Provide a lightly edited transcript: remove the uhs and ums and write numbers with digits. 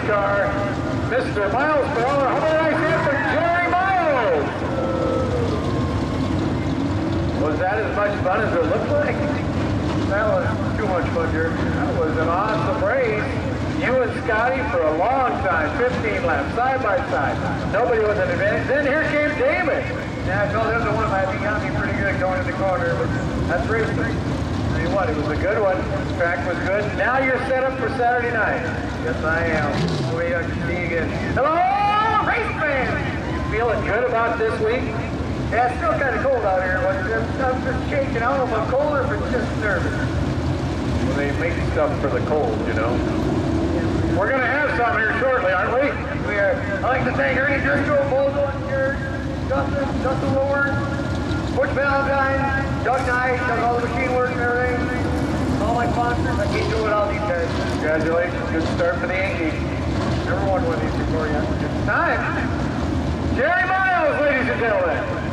car, Mr. Miles Ferrara. How about I say it for Jerry Miles? Was that as much fun as it looked like? That was too much fun, Jerry. That was an awesome race. You and Scotty for a long time, 15 laps, side by side. Nobody was an advantage. Then here came Damon. Yeah, I told him to one of my, he got me pretty good going in the corner, but that's racing. Tell you what, it was a good one. The track was good. Now you're set up for Saturday night. Yes, I am. We are to see you again. Hello, race fans! You feeling good about this week? Yeah, it's still kind of cold out here, but I'm just shaking. I don't know if I'm cold or if it's just nervous. Well, they make stuff for the cold, you know. We're going to have some here shortly, aren't we? We are. I'd like to thank Ernie Driscoll, Bozo and Jared, Justin Lord, Butch Valentine, Doug Knight, does all the machine work and everything. All my sponsors. I can't do it without these guys. Congratulations. Good start for the Yankees. Never won one of these before yet. It's time. Jerry Miles, ladies and gentlemen.